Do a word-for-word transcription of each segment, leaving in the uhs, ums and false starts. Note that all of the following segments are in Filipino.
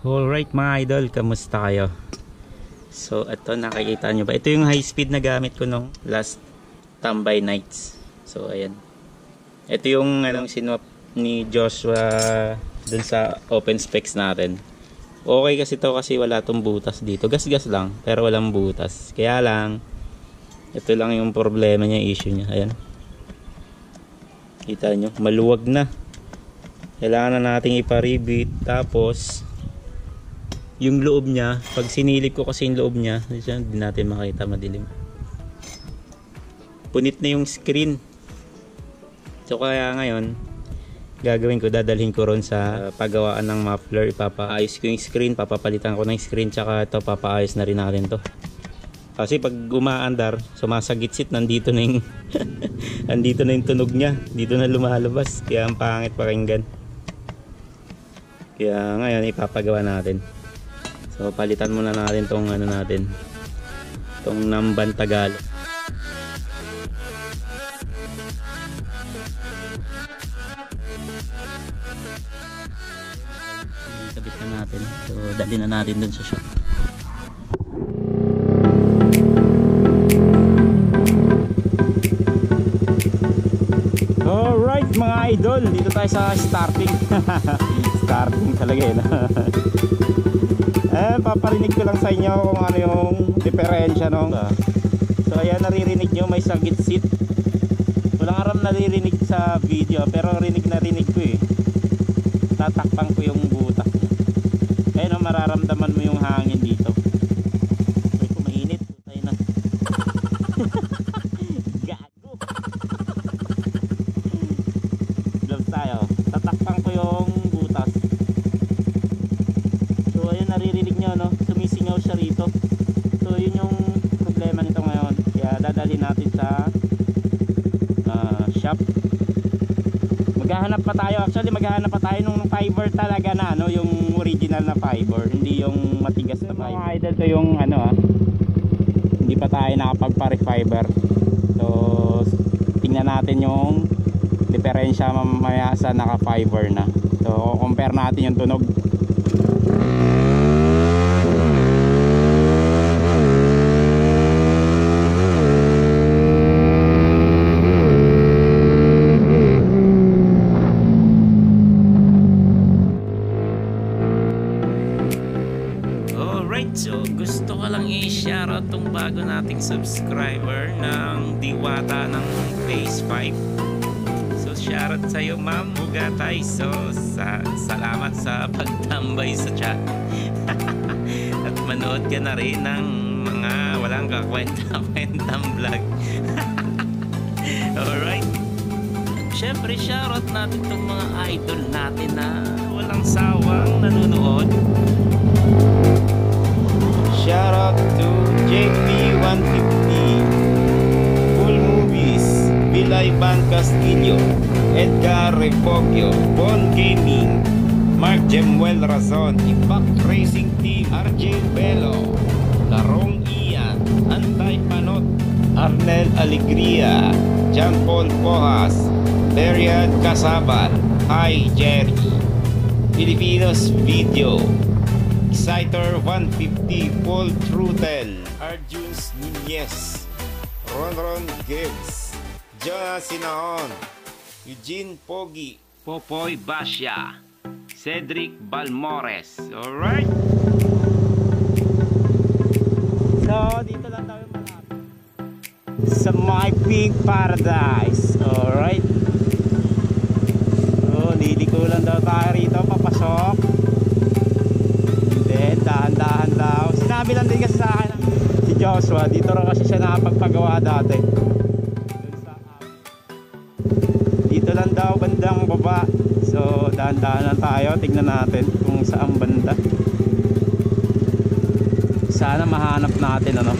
Alright mga idol, kamusta kayo? So ito, nakikita nyo ba? Ito yung high speed na gamit ko nung last tambay nights. So ayan. Ito yung anong sinwap ni Joshua dun sa open specs natin. Okay kasi to kasi wala tong butas dito. Gas-gas lang pero walang butas. Kaya lang ito lang yung problema niya, issue niya. Ayan. Kita nyo, maluwag na. Kailangan na nating iparibit. Tapos yung loob niya, pag sinilip ko kasi yung loob niya, hindi natin makita, madilim. Punit na yung screen. So kaya ngayon, gagawin ko, dadalhin ko ron sa paggawaan ng muffler. Ipapaayos ko yung screen, papapalitan ko ng screen, tsaka ito papaayos na rin natin to. Kasi pag umaandar, sumasagitsit, nandito na yung nandito na yung tunog niya, dito na lumalabas, kaya ang pangit pakinggan. Kaya ngayon ipapagawa natin. So palitan muna natin tong ano natin, tong Namban Tagalog. Ikabit na natin. So dali na natin dun sa shop. Alright mga idol, dito tayo sa starting. Starting talaga yun. Eh, paparinig ko lang sa inyo kung ano yung diferensya nung. So ayan, naririnig nyo may sagit seat. Walang aram naririnig sa video, pero rinig na rinig ko eh. Tatakpan ko yung butas niya. Ayun, oh, mararamdaman mo yung hangin dito. Ay ko, mainit. Tayo na. Gago. Gloves tayo. Tatakpan ko yung butas. So ayun, naririnig nyo, no? Sumisingaw siya rito. So yun yung problema nito ngayon. Kaya dadali natin sa uh, shop. Maghahanap pa tayo. Actually maghahanap pa tayo nung fiber talaga na, no? Yung original na fiber, hindi yung matigas na fiber. Mga idol, to yung ano ah, hindi pa tayo nakapagpa-refiber. So tingnan natin yung diferensya mamaya sa naka-fiber na. So compare natin yung tunog. So gusto ko lang i-shoutout tong bago nating subscriber ng Diwata ng Phase five. So shoutout sa iyo Ma'am Bugatay. So sa salamat sa pagtambay sa chat. At manood ka na rin ng mga walang kakwenta-kwentang vlog. Alright. Siyempre shoutout natin tong mga idol natin na walang sawang nanonood. Shout out to J P one fifty, Full Movies, Vilayban Castillo, Edgar Refogio, Bon Gaming, Mark Jemuel Razon, Impact Racing Team, R J Belo, Larong Ian, Antay Panot, Arnel Alegria, John Paul Pojas, Berian Casabal, Hi Jerry, Filipinos Video, Exciter one fifty, Full Throttle, Arjuns Nunez, Ronron Gibbs, Jonas Sinaon, Eugene Pogi, Popoy Basya, Cedric Balmores. Alright. So dito lang tayo malapit sa My Pig Paradise. Alright. So liliko lang daw tayo rito, papasok. Dahan-dahan daw. Sinabi lang din kasi sa akin si Joshua, dito rin kasi siya nakapagpagawa dati. Dito lang daw bandang baba. So dahan-dahan lang tayo, tignan natin kung saan banda. Sana mahanap natin ano.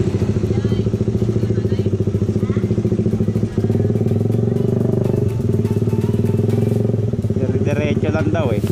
Diretso lang daw eh.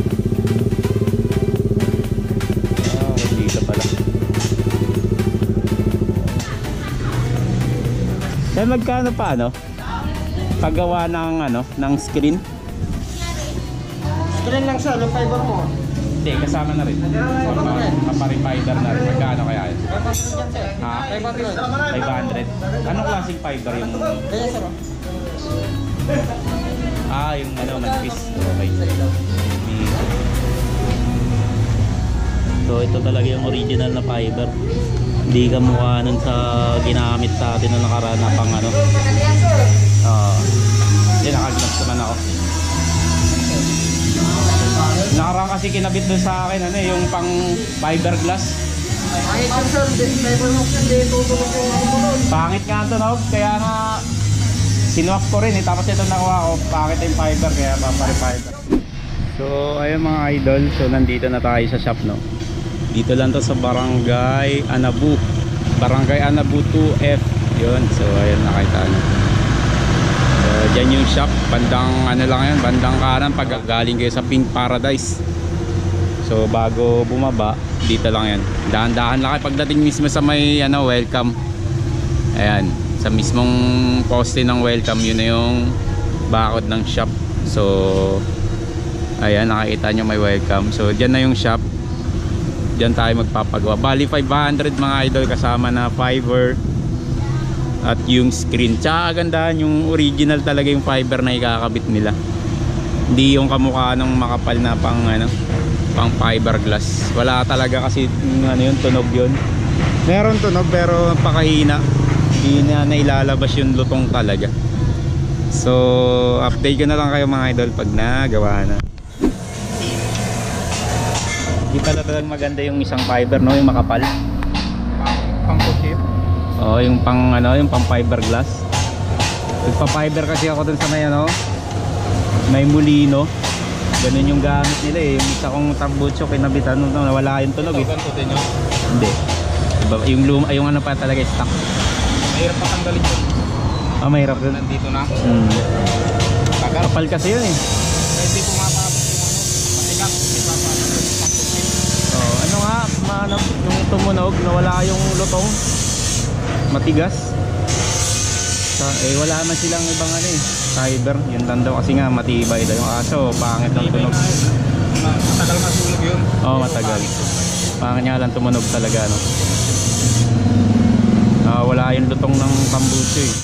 Eh magkano pa ano? Paggawa ng ano, ng screen? Screen lang siya, yung fiber mo. Hindi, kasama na rin. Kaparifiber na rin. Magkano kaya yun? Ha? five hundred. Anong klaseng fiber yung... Ah, yung ano, manipis. Okay. So ito talaga yung original na fiber. Hindi ka mukha nun sa ginamit sa atin na nakaraan na pang ano. Ah, uh, hindi, nakaglass naman ako. Nakaraan kasi kinabit doon sa akin ano, yung pang fiberglass. Pangit nga ito, no? Kaya nga sinwap ko rin eh. Tapos ito nakuha ko, pangit yung fiber, kaya papari-fiber. So ayun mga idol, so nandito na tayo sa shop, no? Dito lang to sa Barangay Anabu, Barangay Anabu two F. Yun, so ayun, nakita nyo. So dyan yung shop, bandang ano lang yan, bandang kanan pag galing kayo sa Pink Paradise. So bago bumaba, dito lang yan. Dahan-dahan lang kayo pagdating mismo sa may ano, welcome. Ayan, sa mismong poste ng welcome, yun na yung bakod ng shop. So ayan, nakikita nyo may welcome. So dyan na yung shop, dyan tayo magpapagawa. Bali five hundred mga idol, kasama na fiber at yung screen. Tsaka gandahan yung original talaga yung fiber na ikakabit nila, hindi yung kamukha ng makapal na pang ano, pang fiberglass. Wala talaga kasi ano yun, tunog yun. Meron tunog pero pakahina, hindi na nailalabas yung lutong talaga. So update ko na lang kayo mga idol pag nagawa na. Hindi pala talagang maganda yung isang fiber, no, yung makapal. Pang chip. Oo, yung pang ano, yung pang fiberglass. Nagpa-fiber kasi ako dun sa may ano, may mulino. Ganun yung gamit nila eh. Yung isa kong tambucho kinabitan nung nawala yung tunog eh. Hindi. Diba, yung luma, yung ano pa talaga stock. Mahirap pa tanggalin yun. Ah, mahirap din. Nandito na. Hmm. Kapal kasi yun eh. Hindi pumapapos yung ano, matigang. Oh, ano nga, maanap yung tumunog, nawala yung lutong. Matigas. So, eh wala man silang ibang ano eh, fiber. Yun lang daw kasi nga matibay daw yung aso, pangit lang tunog. Matagal masunog yun. Oo, oh, matagal. Pangit nga lang tumunog talaga, no. Uh, wala yung lutong ng tambucho eh.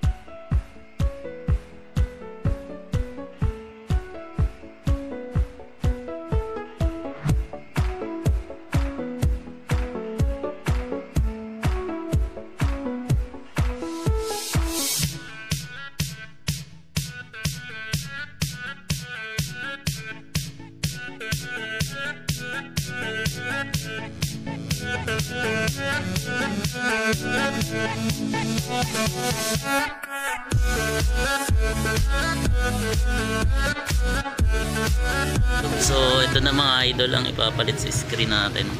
So ito na mga idol ang ipapalit sa screen natin,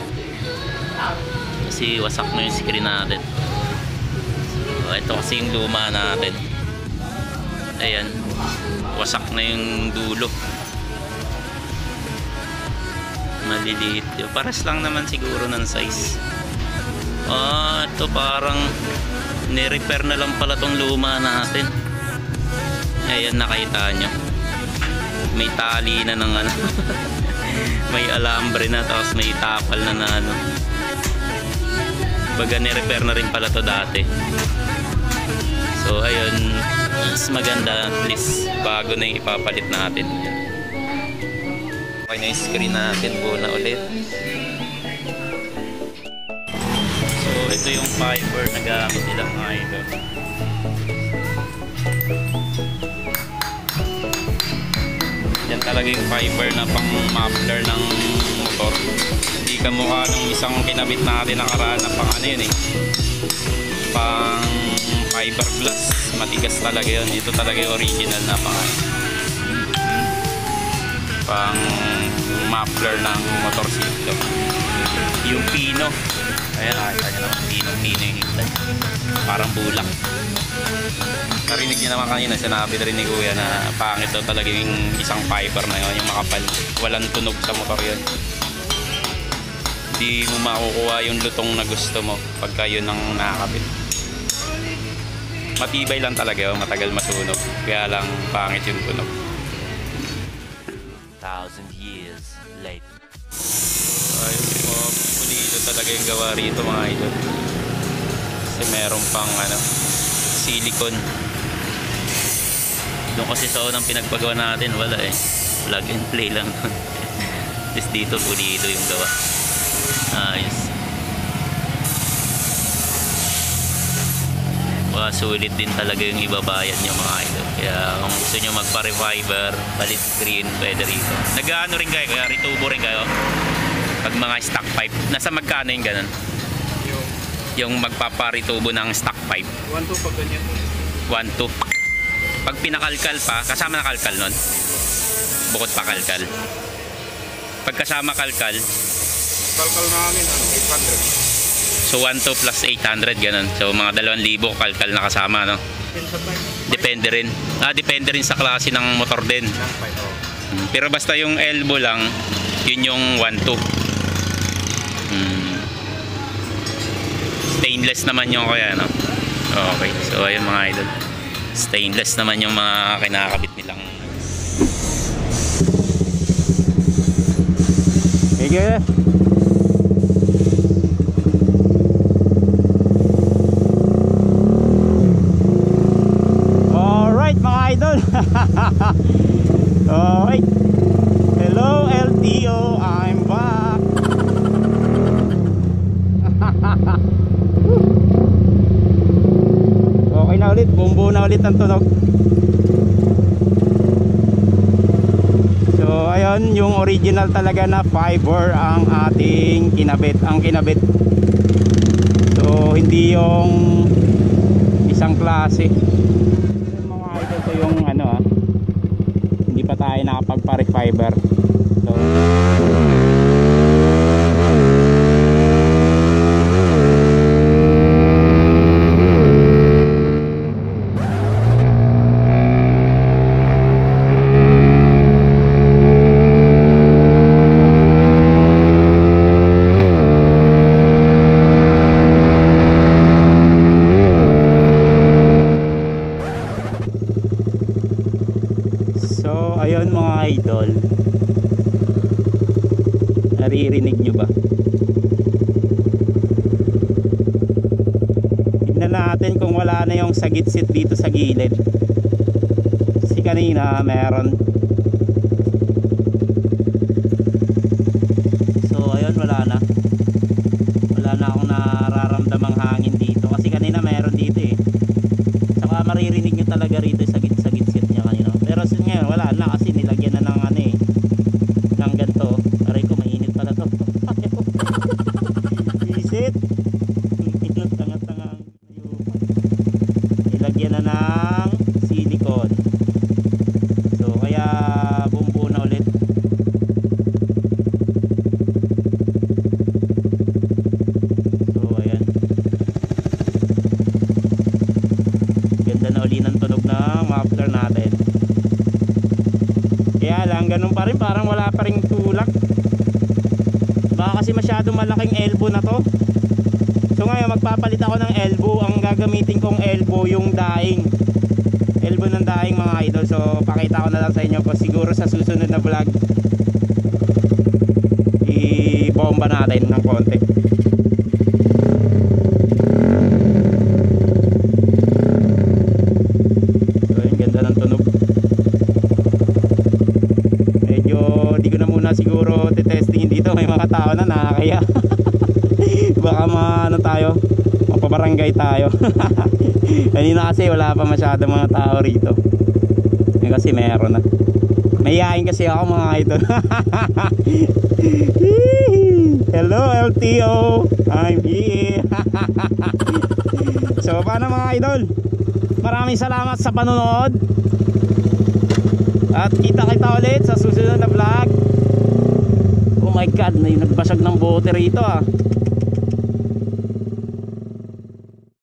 kasi wasak na yung screen natin. So ito kasi yung luma natin. Ayan, wasak na yung dulo, maliliit. Pares lang naman siguro ng size. Ah, ito parang ni-repair na lang pala tong luma natin. Ayan, nakita nyo may tali na ng ano may alambre na, tapos may tapal na na ano. Baga ni-repair na rin pala to dati. So ayun, mas maganda at least bago na yung ipapalit natin. Okay na yung screen natin, buo na ulit. So ito yung fiber na gamit nilang mga idol. Yan talaga yung fiber na pang muffler ng motor. Hindi kamukha nung isang kinabit natin nakaraan na pang ano yun eh, pang fiberglass. Matigas talaga yun. Ito talaga yung original na pang pang muffler ng motorsiklo. Yung pino, ayan, nakita nyo naman, pino pino yung higlan, parang bulak. Narinig niyo naman kanina, sinabi rin ni Kuya na pangit daw talaga yung isang fiber na yun, yung makapal. Walang tunog sa motor yun. Hindi mo makukuha yung lutong na gusto mo pagka yun ang nakakabit. Matibay lang talaga yun, matagal masunog. Kaya lang pangit yung tunog. Thousand years later. talaga yung gawa rito mga idol. Kasi meron pang ano, silicone. Doon kasi sa unang pinagpagawa natin wala eh, plug and play lang. Tapos dito pulido yung gawa. Ayos. Wow, sulit din talaga yung ibabayad nyo mga idol. Kaya kung gusto nyo magpa-reviver, palit screen, pwede rito. Nag-ano rin kayo, kaya ritubo rin kayo. Pag mga stock pipe, nasa magkano yung ganun? Yung Yung magpaparitubo ng stock pipe. one two pag ganyan. one two. Pag pinakalkal pa, kasama na kalkal nun? Bukod pa kalkal. Pag kasama kalkal, Kalkal namin, ano, eight hundred. so one two plus eight hundred ganun. So mga dalawang libo kalkal na kasama, no? Pin sa pipe. Depende rin. Ah, depende rin sa klase ng motor din. Ng pipe, oh. Hmm, Pero basta yung elbow lang, yun yung one two. Hmm. Stainless naman yung kaya, no? Okay. So ayun mga idol. Stainless naman yung mga kinakabit nilang. Sige. Alright mga idol. Alright. Hello L T O, I'm back. Okay na ulit, bumbu na ulit ang tunog. So ayun, yung original talaga na fiber ang ating kinabit, ang kinabit. So hindi yung isang klase. Yung mga idol, so yung ano ah, hindi pa tayo nakapagpa-refiber. So So ayun mga idol, naririnig nyo ba? Tignan natin kung wala na yung sagit-sit dito sa gilid. Kasi kanina meron. So ayun, wala na. Wala na akong nararamdamang hangin dito. Kasi kanina meron dito eh. Saka maririnig nyo talaga rito yung sagit-sagit-sit nya kanina. Pero ngayon wala na kasi nilagyan na ng ano eh, ng ganito. Aray ko, mainit pala to. Visit. Tanga-tanga. Nilagyan na ng silicone. So kaya bumbu na ulit. So ayan. Ganda na uli ng tunog ng muffler natin. Kaya lang, ganun pa rin, parang wala pa rin tulak. Baka kasi masyadong malaking elbow na to. So ngayon magpapalit ako ng elbow. Ang gagamitin kong elbow yung daing, elbow ng daing mga idol. So pakita ko na lang sa inyo po, siguro sa susunod na vlog i-bomba natin ng konti. So yun, ganda ng tunog. Di ko na muna siguro titestingin dito, may mga tao na nakakaya. Baka maano tayo, mapabarangay tayo. Kanina kasi wala pa masyado mga tao rito. Ngayon kasi meron na. Mayayain kasi ako mga idol. Hello L T O, I'm here. So paano mga idol, maraming salamat sa panonood. At kita-kita ulit sa susunod na vlog. Oh my god, may nagbasag ng bote rito ah.